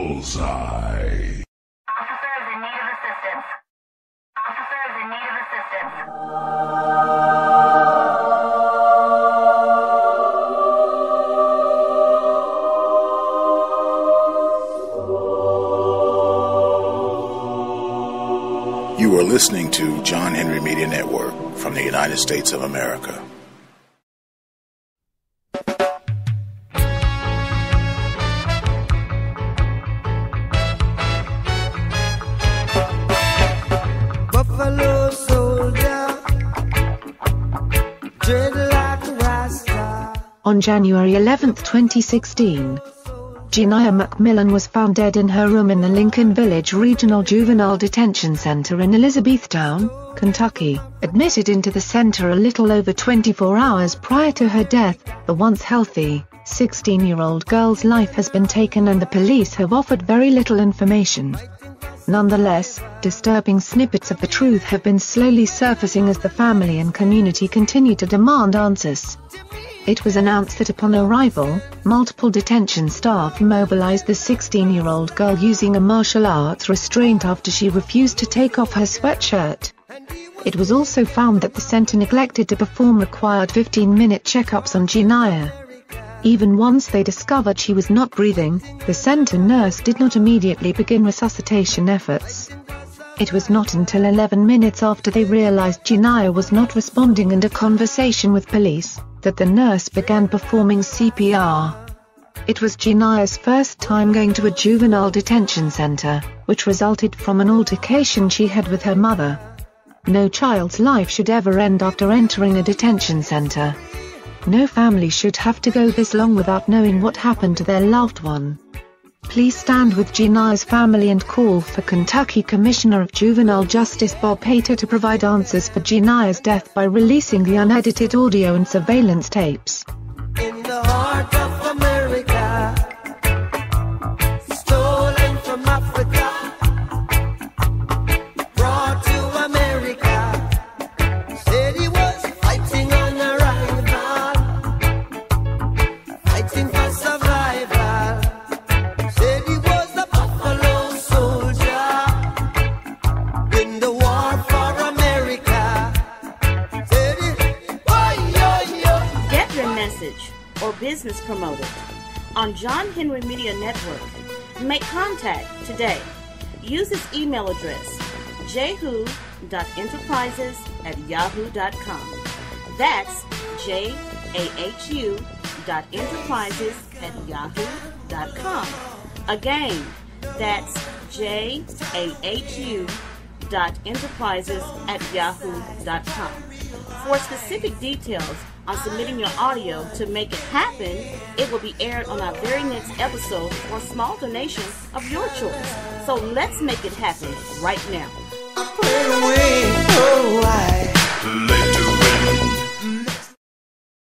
Bullseye. Officer is in need of assistance. Officer is in need of assistance. You are listening to John Henry Media Network from the United States of America. Buffalo soldier, dreadlock rasta. On January 11, 2016, Janiah McMillan was found dead in her room in the Lincoln Village Regional Juvenile Detention Center in Elizabethtown, Kentucky. Admitted into the center a little over 24 hours prior to her death, the once healthy, 16-year-old girl's life has been taken and the police have offered very little information. Nonetheless, disturbing snippets of the truth have been slowly surfacing as the family and community continue to demand answers. It was announced that upon arrival, multiple detention staff immobilized the 16-year-old girl using a martial arts restraint after she refused to take off her sweatshirt. It was also found that the center neglected to perform required 15-minute checkups on Janiah. Even once they discovered she was not breathing, the center nurse did not immediately begin resuscitation efforts. It was not until 11 minutes after they realized Janiah was not responding and a conversation with police, that the nurse began performing CPR. It was Janiah's first time going to a juvenile detention center, which resulted from an altercation she had with her mother. No child's life should ever end after entering a detention center. No family should have to go this long without knowing what happened to their loved one. Please stand with Janiah's family and call for Kentucky Commissioner of Juvenile Justice Bob Hater to provide answers for Janiah's death by releasing the unedited audio and surveillance tapes. In the heart of America, stolen from Africa, brought to America, said he was fighting on a rival, fighting for survival, said he was a buffalo soldier in the war for America, said he, Get your message or business promoted on John Henry Media Network. Make contact today. Use his email address, jahu.enterprises@yahoo.com. That's jahu.enterprises@yahoo.com. Again, that's jahu.enterprises@yahoo.com. For specific details on submitting your audio to make it happen, it will be aired on our very next episode for a small donation of your choice. So let's make it happen right now. I play away, oh, I